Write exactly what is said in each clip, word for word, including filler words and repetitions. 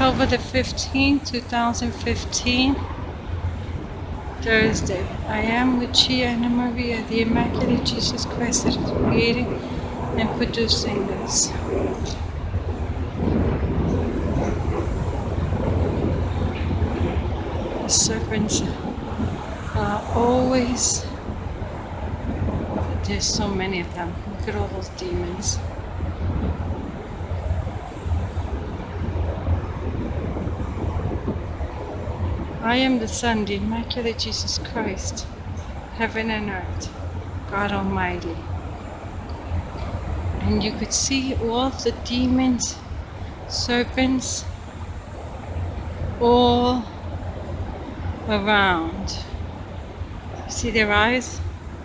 October the fifteenth, two thousand fifteen, Thursday. I am Lucia and Maria, the Immaculate Jesus Christ that is creating and producing this. The serpents are always, there's so many of them. Look at all those demons. I am the Son, the Immaculate Jesus Christ, heaven and earth, God Almighty. And you could see all of the demons, serpents, all around. See their eyes?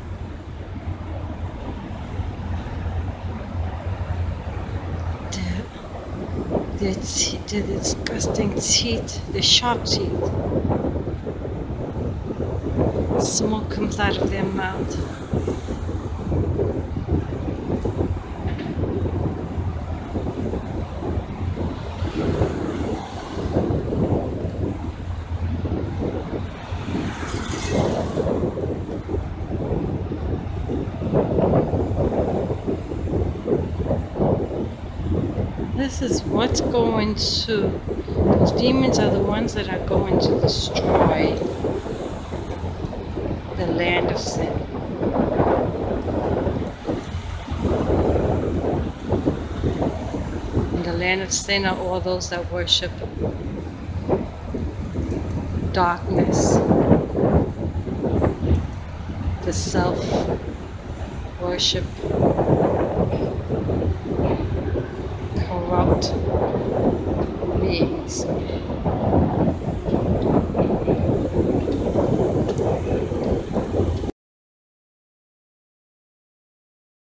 The, the, the disgusting teeth, the sharp teeth. Smoke comes out of their mouth. This is what's going to, those demons are the ones that are going to destroy the land of sin. In the land of sin are all those that worship darkness, the self-worship, corrupt beings.